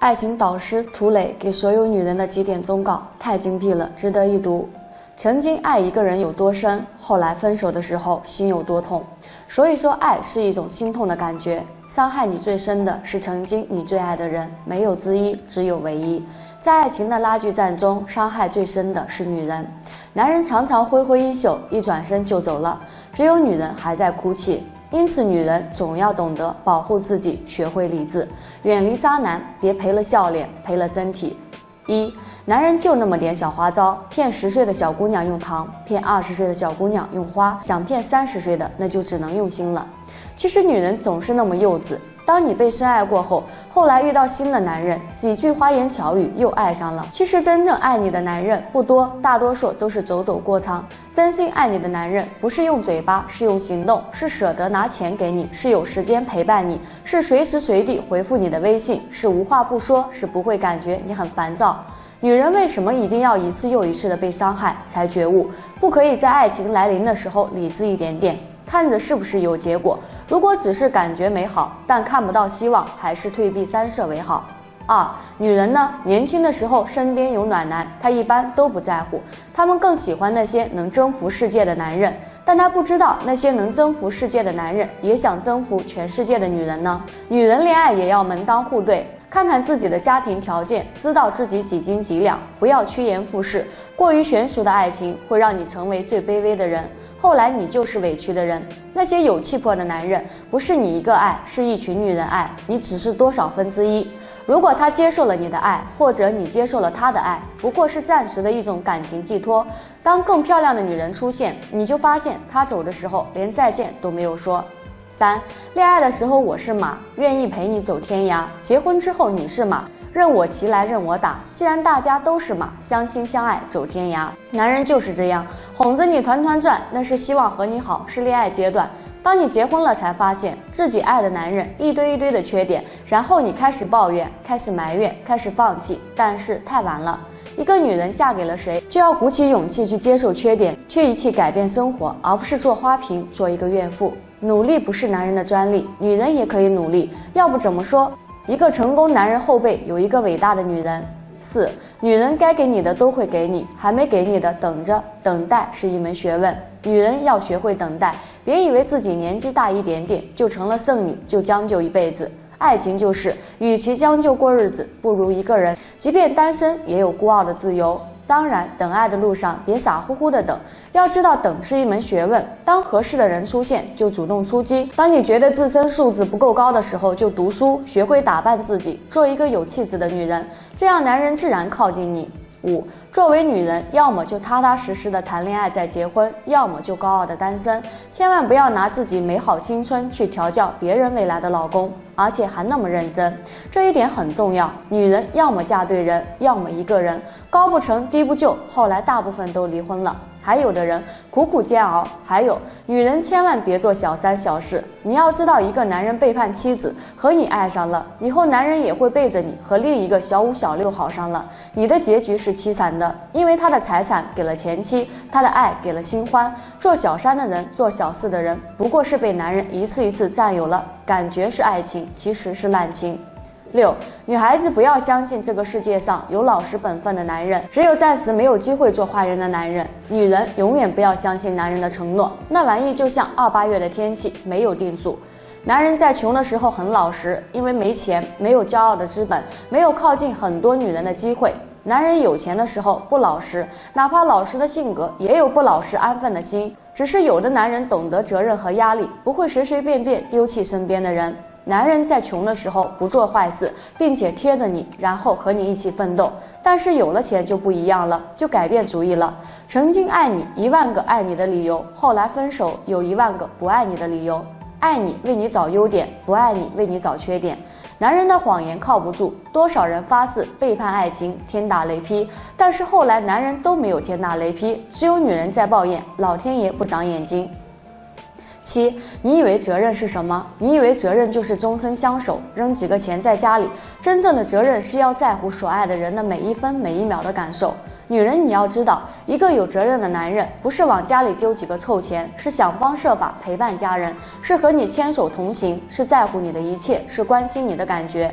爱情导师涂磊给所有女人的几点忠告太精辟了，值得一读。曾经爱一个人有多深，后来分手的时候心有多痛。所以说，爱是一种心痛的感觉。伤害你最深的是曾经你最爱的人，没有之一，只有唯一。在爱情的拉锯战中，伤害最深的是女人。男人常常挥挥衣袖，一转身就走了，只有女人还在哭泣。因此，女人总要懂得保护自己，学会理智，远离渣男，别赔了笑脸，赔了身体。男人就那么点小花招，骗10岁的小姑娘用糖，骗20岁的小姑娘用花，想骗30岁的，那就只能用心了。其实女人总是那么幼稚，当你被深爱过后，后来遇到新的男人，几句花言巧语又爱上了。其实真正爱你的男人不多，大多数都是走走过场。真心爱你的男人，不是用嘴巴，是用行动，是舍得拿钱给你，是有时间陪伴你，是随时随地回复你的微信，是无话不说，是不会感觉你很烦躁。女人为什么一定要一次又一次的被伤害才觉悟？不可以在爱情来临的时候理智一点点，看着是不是有结果。如果只是感觉美好，但看不到希望，还是退避三舍为好。女人呢，年轻的时候身边有暖男，她一般都不在乎，她们更喜欢那些能征服世界的男人，但她不知道那些能征服世界的男人也想征服全世界的女人呢。女人恋爱也要门当户对，看看自己的家庭条件，知道自己几斤几两，不要趋炎附势。过于娴熟的爱情会让你成为最卑微的人，后来你就是委屈的人。那些有气魄的男人，不是你一个爱，是一群女人爱，你只是多少分之一。如果他接受了你的爱，或者你接受了他的爱，不过是暂时的一种感情寄托。当更漂亮的女人出现，你就发现他走的时候连再见都没有说。恋爱的时候我是马，愿意陪你走天涯，结婚之后你是马，任我骑来任我打。既然大家都是马，相亲相爱走天涯。男人就是这样，哄着你团团转，那是希望和你好，是恋爱阶段。当你结婚了，才发现自己爱的男人一堆一堆的缺点，然后你开始抱怨，开始埋怨，开始放弃，但是太晚了。一个女人嫁给了谁，就要鼓起勇气去接受缺点，去一起改变生活，而不是做花瓶，做一个怨妇。努力不是男人的专利，女人也可以努力。要不怎么说一个成功男人后背有一个伟大的女人。女人该给你的都会给你，还没给你的等着。等待是一门学问，女人要学会等待，别以为自己年纪大一点点就成了剩女，就将就一辈子。爱情就是，与其将就过日子，不如一个人，即便单身也有孤傲的自由。当然，等爱的路上别傻乎乎的等，要知道等是一门学问。当合适的人出现，就主动出击；当你觉得自身素质不够高的时候，就读书，学会打扮自己，做一个有气质的女人，这样男人自然靠近你。作为女人，要么就踏踏实实的谈恋爱再结婚，要么就高傲的单身。千万不要拿自己美好青春去调教别人未来的老公，而且还那么认真，这一点很重要。女人要么嫁对人，要么一个人，高不成低不就，后来大部分都离婚了。还有的人苦苦煎熬。还有，女人千万别做小三小四。你要知道，一个男人背叛妻子和你爱上了，以后男人也会背着你和另一个小五小六好上了，你的结局是凄惨的，因为他的财产给了前妻，他的爱给了新欢。做小三的人，做小四的人，不过是被男人一次一次占有了，感觉是爱情，其实是滥情。女孩子不要相信这个世界上有老实本分的男人，只有暂时没有机会做坏人的男人。女人永远不要相信男人的承诺，那玩意就像28月的天气，没有定数。男人在穷的时候很老实，因为没钱，没有骄傲的资本，没有靠近很多女人的机会。男人有钱的时候不老实，哪怕老实的性格，也有不老实安分的心。只是有的男人懂得责任和压力，不会随随便便丢弃身边的人。男人在穷的时候不做坏事，并且贴着你，然后和你一起奋斗。但是有了钱就不一样了，就改变主意了。曾经爱你1万个爱你的理由，后来分手有1万个不爱你的理由。爱你为你找优点，不爱你为你找缺点。男人的谎言靠不住，多少人发誓背叛爱情，天打雷劈，但是后来男人都没有天打雷劈，只有女人在抱怨老天爷不长眼睛。你以为责任是什么？你以为责任就是终身相守，扔几个钱在家里？真正的责任是要在乎所爱的人的每一分每一秒的感受。女人，你要知道，一个有责任的男人，不是往家里丢几个臭钱，是想方设法陪伴家人，是和你牵手同行，是在乎你的一切，是关心你的感觉。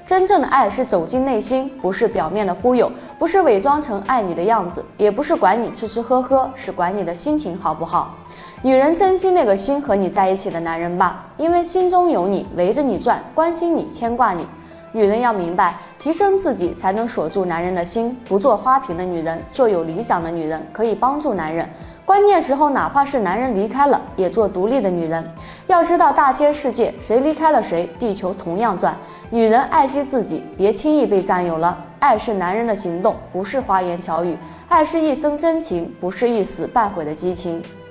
真正的爱是走进内心，不是表面的忽悠，不是伪装成爱你的样子，也不是管你吃吃喝喝，是管你的心情好不好。女人珍惜那个心和你在一起的男人吧，因为心中有你，围着你转，关心你，牵挂你。女人要明白，提升自己才能锁住男人的心，不做花瓶的女人，做有理想的女人，可以帮助男人。关键时候，哪怕是男人离开了，也做独立的女人。要知道，大千世界，谁离开了谁，地球同样转。女人爱惜自己，别轻易被占有了。爱是男人的行动，不是花言巧语；爱是一生真情，不是一时半会的激情。